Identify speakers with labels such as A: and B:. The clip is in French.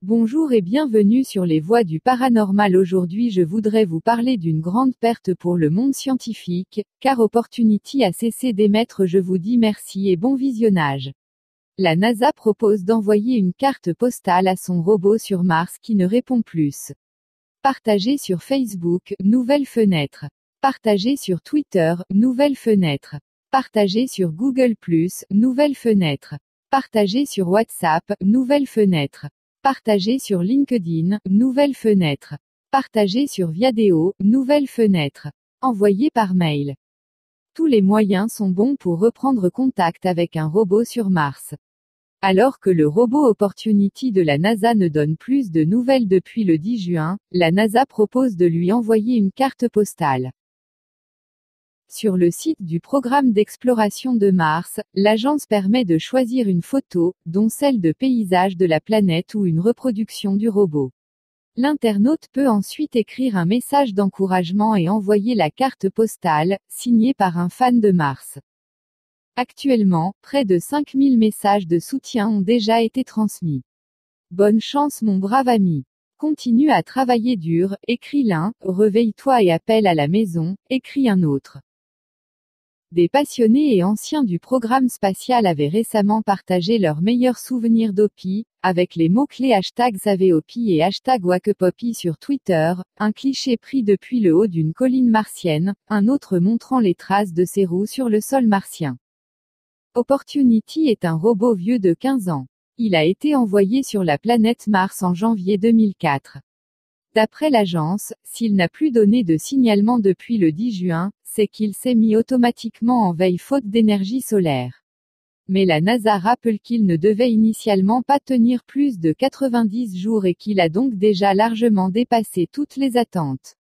A: Bonjour et bienvenue sur les voies du paranormal. Aujourd'hui je voudrais vous parler d'une grande perte pour le monde scientifique, car Opportunity a cessé d'émettre. Je vous dis merci et bon visionnage. La NASA propose d'envoyer une carte postale à son robot sur Mars qui ne répond plus. Partagé sur Facebook, nouvelle fenêtre. Partagé sur Twitter, nouvelle fenêtre. Partagé sur Google+, nouvelle fenêtre. Partagé sur WhatsApp, nouvelle fenêtre. Partagé sur LinkedIn, nouvelle fenêtre. Partagé sur Viadeo, nouvelle fenêtre. Envoyé par mail. Tous les moyens sont bons pour reprendre contact avec un robot sur Mars. Alors que le robot Opportunity de la NASA ne donne plus de nouvelles depuis le 10 juin, la NASA propose de lui envoyer une carte postale. Sur le site du programme d'exploration de Mars, l'agence permet de choisir une photo, dont celle de paysage de la planète ou une reproduction du robot. L'internaute peut ensuite écrire un message d'encouragement et envoyer la carte postale, signée par un fan de Mars. Actuellement, près de 5000 messages de soutien ont déjà été transmis. Bonne chance mon brave ami. Continue à travailler dur, écrit l'un, réveille-toi et appelle à la maison, écrit un autre. Des passionnés et anciens du programme spatial avaient récemment partagé leurs meilleurs souvenirs d'Opi, avec les mots-clés #SaveOpi et #WakeUpOpi sur Twitter, un cliché pris depuis le haut d'une colline martienne, un autre montrant les traces de ses roues sur le sol martien. Opportunity est un robot vieux de 15 ans. Il a été envoyé sur la planète Mars en janvier 2004. D'après l'agence, s'il n'a plus donné de signalement depuis le 10 juin, c'est qu'il s'est mis automatiquement en veille faute d'énergie solaire. Mais la NASA rappelle qu'il ne devait initialement pas tenir plus de 90 jours et qu'il a donc déjà largement dépassé toutes les attentes.